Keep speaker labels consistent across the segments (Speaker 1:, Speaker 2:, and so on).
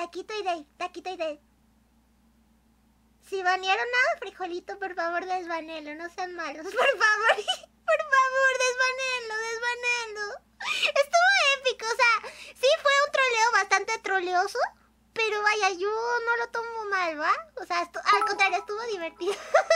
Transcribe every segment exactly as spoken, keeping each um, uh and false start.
Speaker 1: Taquito y Dave, Taquito y Dave. Si banearon a Frijolito, por favor, desbanelo, no sean malos. Por favor, por favor, desbanelo, desbanelo. Estuvo épico, o sea, sí fue un troleo bastante troleoso, pero vaya, yo no lo tomo mal, ¿va? O sea, al contrario, estuvo divertido.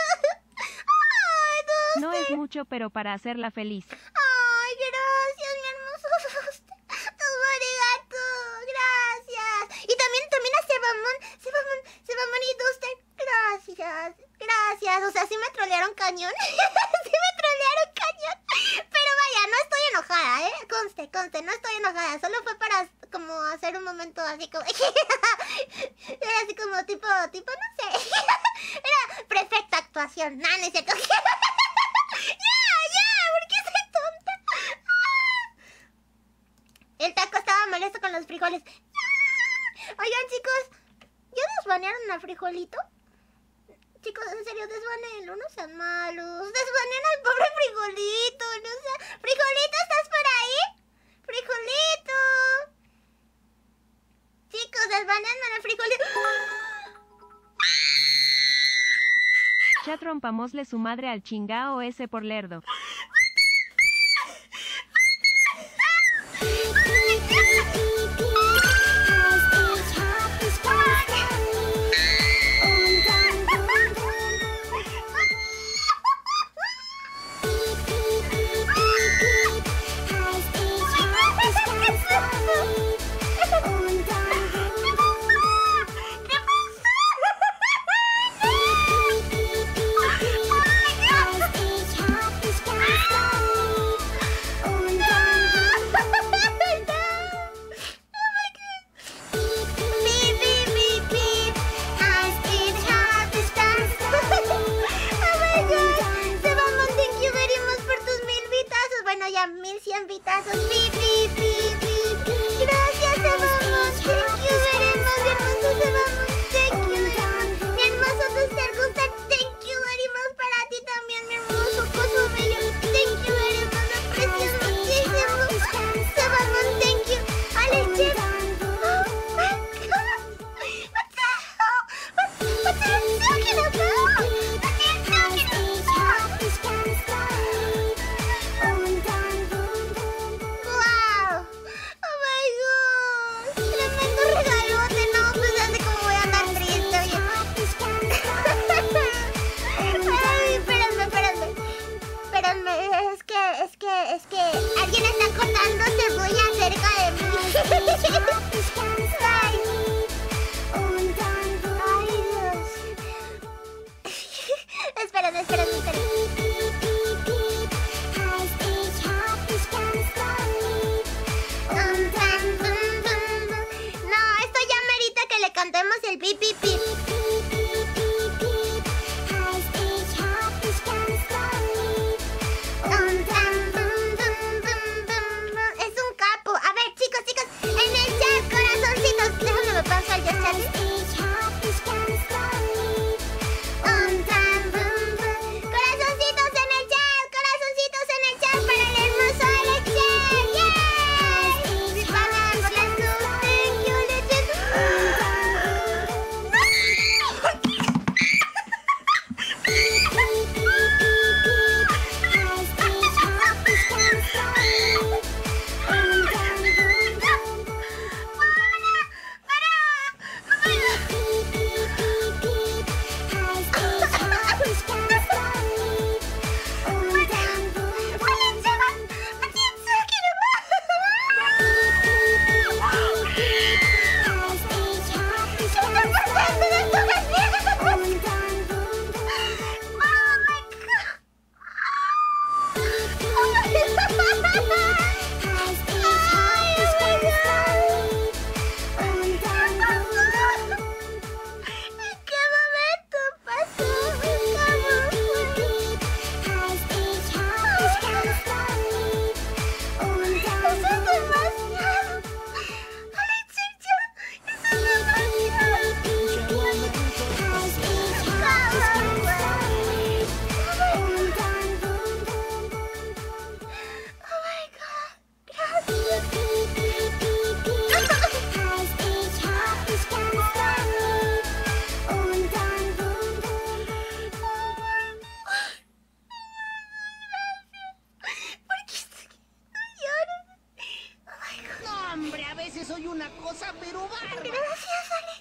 Speaker 1: Ay,
Speaker 2: no es mucho, pero para hacerla feliz.
Speaker 1: Ay, gracias, mi hermoso Duster. Arigato, gracias. Y también, también a Sebamon, Sebamon, Sebamon y Duster. Gracias, gracias. O sea, sí me trolearon cañón. Sí me trolearon cañón. Pero vaya, no estoy enojada, ¿eh? Conste, conste, no estoy enojada. Solo fue para como hacer un momento así como... Era así como tipo, tipo, no sé. Era perfecta actuación. Nah, no es cierto. ¡Ya, ya! ¿Por qué soy tonta? El taco estaba molesto con los frijoles. ¡Ya! Oigan, chicos, ¿ya desbanearon al frijolito? Chicos, en serio, desbanenlo, no sean malos. Desbanean al pobre frijolito, no sean... ¡Frijolito, estás por ahí! ¡Frijolito! Chicos, desbanean al frijolito.
Speaker 2: Chat, rompamosle su madre al chingao ese por lerdo.
Speaker 3: hombre, a veces soy una cosa, pero bárbara.
Speaker 1: Gracias, Ale.